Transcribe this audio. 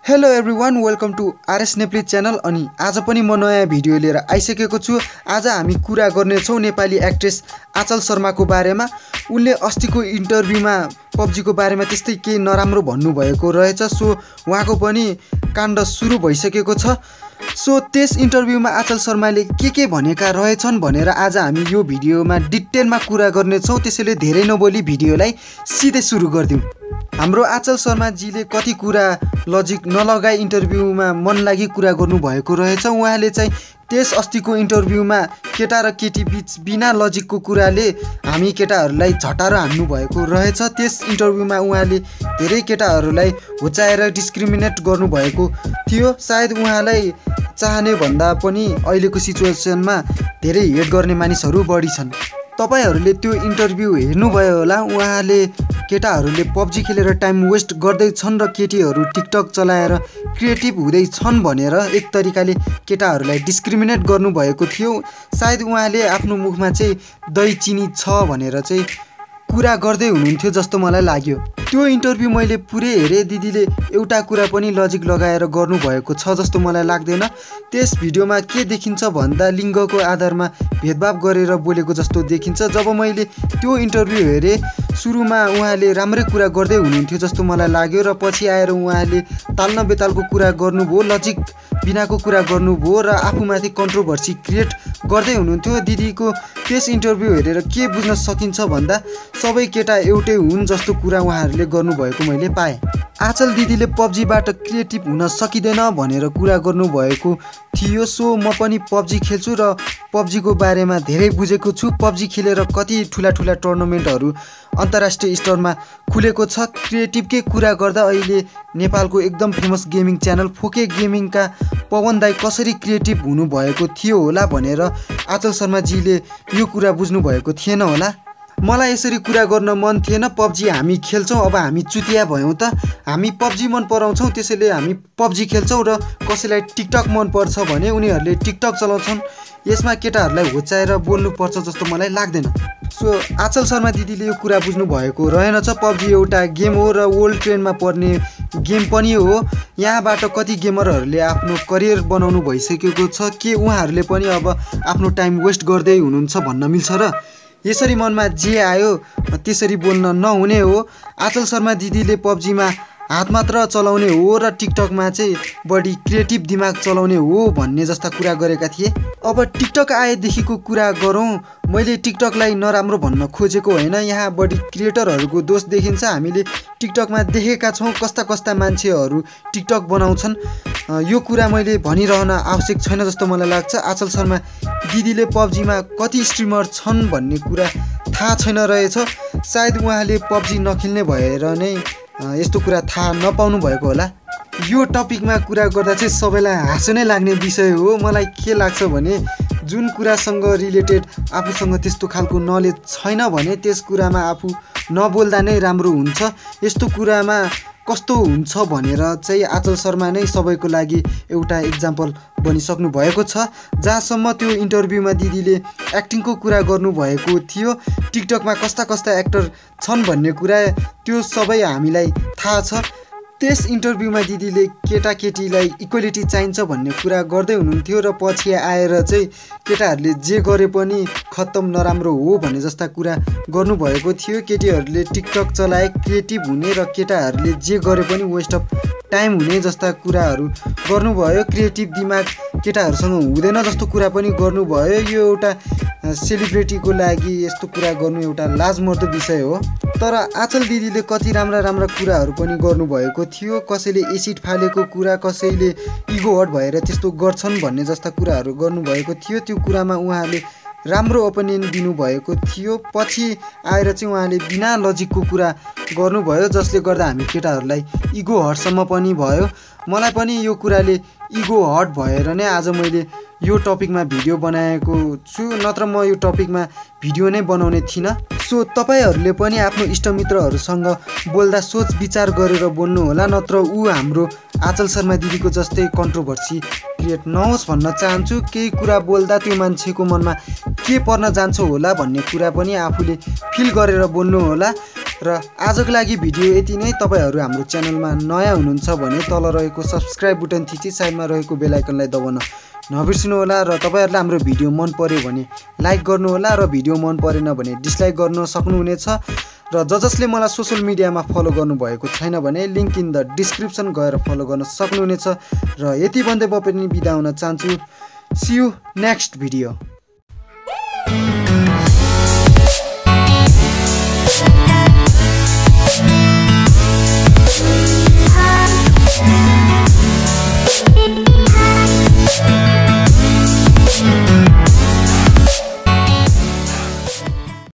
Hello everyone, welcome to RS Nepali channel. अनि आज पनि म नयाँ भिडियो लिएर आइसकेको छु। आज हामी कुरा गर्नेछौँ नेपाली एक्ट्रेस आँचल शर्माको बारेमा। उनले अस्तिको इन्टरभ्यूमा पब्जीको बारेमा त्यस्तै केही नराम्रो भन्नुभएको रहेछ। सो उहाँको पनि काण्ड सुरु भइसकेको छ। सो त्यस इन्टरभ्यूमा आँचल शर्माले के भनेका रहेछन् भनेर आज हामी यो भिडियोमा डिटेलमा कुरा गर्नेछौँ। त्यसैले धेरै नबोली भिडियोलाई सिधै सुरु गरिदिउँ। हाम्रो आँचल शर्माजीले कति कुरा लजिक नलगाई इन्टरभ्यूमा मन लागि कुरा गर्नुभएको रहेछ। उहाँले चाहिँ त्यस अस्तिको इन्टरभ्यूमा केटा र केटी बीच बिना लजिकको कुराले हामी केटाहरूलाई झटारो हान्नु भएको रहेछ। त्यस इन्टरभ्यूमा उहाँले धेरै केटाहरूलाई होचाएर डिस्क्रिमिनेट गर्नुभएको थियो। सायद उहाँलाई चाहने भन्दा पनि अहिलेको सिचुएसनमा धेरै हेट गर्ने मानिसहरू बढी छन्। तपाईहरूले त्यो इन्टरभ्यू हेर्नुभयो होला। उहाँले केटाहरूले पब्जी खेलेर टाइम वेस्ट गर्दैछन् र केटीहरू टिकटक चलाएर क्रिएटिभ हुँदैछन् भनेर एक तरिकाले केटाहरूलाई डिस्क्रिमिनेट गर्नुभएको थियो। सायद उहाँले आफ्नो मुखमा चाहिँ दही चिनी छ भनेर चाहिँ कुरा गर्दै हुनुहुन्थ्यो जस्तो मलाई लाग्यो। त्यो इन्टरभ्यू मैले पुरै हेरेँ। दिदीले एउटा कुरा पनि लजिक लगाएर गर्नुभएको छ जस्तो मलाई लाग्दैन। त्यस भिडियोमा के देखिन्छ भन्दा लिङ्गको आधारमा भेदभाव गरेर बोलेको जस्तो देखिन्छ। जब मैले त्यो इन्टरभ्यू हेरेँ, सुरुमा उहाँले राम्रै कुरा गर्दै हुनुहुन्थ्यो जस्तो मलाई लाग्यो र पछि आएर उहाँले ताल्न बेतालको कुरा गर्नुभयो, लजिक बिनाको कुरा गर्नुभयो र आफूमाथि कन्ट्रोभर्सी क्रिएट गर्दै हुनुहुन्थ्यो। दिदीको त्यस इन्टरभ्यू हेरेर के बुझ्न सकिन्छ भन्दा सबै केटा एउटै हुन् जस्तो कुरा उहाँहरूले गर्नुभएको मैले पाएँ। आँचल दिदीले पब्जीबाट क्रिएटिभ हुन सकिँदैन भनेर कुरा गर्नुभएको थियो। सो म पनि पब्जी खेल्छु र पब्जीको बारेमा धेरै बुझेको छु। पब्जी खेलेर कति ठुला टुर्नामेन्टहरू अन्तर्राष्ट्रिय स्तरमा खुलेको छ। क्रिएटिभकै कुरा गर्दा अहिले नेपालको एकदम फेमस गेमिङ च्यानल फोके गेमिङका पवन दाई कसरी क्रिएटिभ हुनुभएको थियो होला भनेर आँचल शर्माजीले यो कुरा बुझ्नुभएको थिएन होला। मलाई यसरी कुरा गर्न मन थिएन। पब्जी हामी खेल्छौँ, अब हामी चुतिया भयौँ त। हामी पब्जी मन पराउँछौँ, त्यसैले हामी पब्जी खेल्छौँ र कसैलाई टिकटक मन पर्छ भने उनीहरूले टिकटक चलाउँछन्। यसमा केटाहरूलाई होचाएर बोल्नुपर्छ जस्तो मलाई लाग्दैन। सो आँचल शर्मा दिदीले यो कुरा बुझ्नु भएको रहेनछ। पब्जी एउटा गेम हो र वर्ल्ड ट्रेन्डमा पर्ने गेम पनि हो। यहाँबाट कति गेमरहरूले आफ्नो करियर बनाउनु भइसकेको छ। के उहाँहरूले पनि अब आफ्नो टाइम वेस्ट गर्दै हुनुहुन्छ भन्न मिल्छ र? यसरी मनमा जे आयो त्यसरी बोल्न नहुने हो। आँचल शर्मा दिदीले पब्जीमा हात मात्र चलाउने हो र टिकटकमा चाहिँ बढी क्रिएटिभ दिमाग चलाउने हो भन्ने जस्ता कुरा गरेका थिए। अब टिकटक आएदेखिको कुरा गरौँ। मैले टिकटकलाई नराम्रो भन्न खोजेको होइन। यहाँ बढी क्रिएटरहरूको दोष देखिन्छ। हामीले टिकटकमा देखेका छौँ कस्ता कस्ता मान्छेहरू टिकटक बनाउँछन्। यो कुरा मैले भनिरहन आवश्यक छैन जस्तो मलाई लाग्छ। आँचल शर्मा दिदीले पब्जीमा कति स्ट्रिमर छन् भन्ने कुरा थाहा छैन रहेछ। सायद उहाँले पब्जी नखेल्ने भएर नै यस्तो कुरा थाहा नपाउनु भएको होला। यो टपिकमा कुरा गर्दा चाहिँ सबैलाई हाँसो नै लाग्ने विषय हो। मलाई के लाग्छ भने जुन कुरासँग रिलेटेड आफूसँग त्यस्तो खालको नलेज छैन भने त्यस कुरामा आफू नबोल्दा नै राम्रो हुन्छ। यस्तो कुरामा कस्तो हुन्छ भनेर चाहिँ आँचल शर्मा नै सबैको लागि एउटा इक्जाम्पल बनिसक्नु भएको छ। जहाँसम्म त्यो इन्टरभ्यूमा दिदीले एक्टिङको कुरा गर्नुभएको थियो, टिकटकमा कस्ता कस्ता एक्टर छन् भन्ने कुरा त्यो सबै हामीलाई थाहा छ। त्यस इन्टरभ्यूमा दिदीले केटाकेटीलाई इक्वालिटी चाहिन्छ भन्ने कुरा गर्दै हुनुहुन्थ्यो र पछि आएर चाहिँ केटाहरूले जे गरे पनि खत्तम नराम्रो हो भन्ने जस्ता कुरा गर्नुभएको थियो। केटीहरूले टिकटक चलाए क्रिएटिभ हुने र केटाहरूले जे गरे पनि वेस्ट अफ टाइम हुने जस्ता कुराहरू गर्नुभयो। क्रिएटिभ दिमाग केटाहरूसँग हुँदैन जस्तो कुरा पनि गर्नुभयो। यो एउटा सेलिब्रिटीको लागि यस्तो कुरा गर्नु एउटा लाजमर्दो विषय हो। तर आँचल दिदीले कति राम्रा कुराहरू पनि गर्नुभएको थियो। कसैले एसिड फालेको कुरा, कसैले इगो हट भएर त्यस्तो गर्छन् भन्ने जस्ता कुराहरू गर्नुभएको थियो। त्यो कुरामा उहाँले राम्रो ओपिनियन दिनुभएको थियो। पछि आएर चाहिँ उहाँले बिना लजिकको कुरा गर्नुभयो जसले गर्दा हामी केटाहरूलाई इगो हटसम्म पनि भयो। मलाई पनि यो कुराले इगो हट भएर नै आज मैले यो टपिकमा भिडियो बनाएको छु, नत्र म यो टपिकमा भिडियो नै बनाउने थिइनँ। सो तपाईहरूले पनि आफ्नो इष्टमित्रहरूसँग बोल्दा सोच विचार गरेर बोल्नु होला, नत्र ऊ हाम्रो आँचल शर्मा दिदीको जस्तै कन्ट्रोभर्सी क्रिएट नहोस् भन्न चाहन्छु। केही कुरा बोल्दा त्यो मान्छेको मनमा के पर्न जान्छ होला भन्ने कुरा पनि आफूले फिल गरेर बोल्नु होला। र आजको लागि भिडियो यति नै। तपाईहरु हाम्रो च्यानलमा नयाँ हुनुहुन्छ भने तल रहेको सब्स्क्राइब बटन थिची साइडमा रहेको बेल आइकनलाई दबाउन नबिर्सनु होला र तपाईहरुले हाम्रो भिडियो मन पर्यो भने लाइक गर्नु होला र भिडियो मन परेन भने डिसलाइक गर्न सक्नुहुनेछ र जसले मलाई सोशल मिडियामा फलो गर्नु भएको छैन भने लिंक इन द डिस्क्रिप्सन गएर फलो गर्न सक्नुहुनेछ र यति भन्दै म पनि बिदा हुन चाहन्छु। See you next video.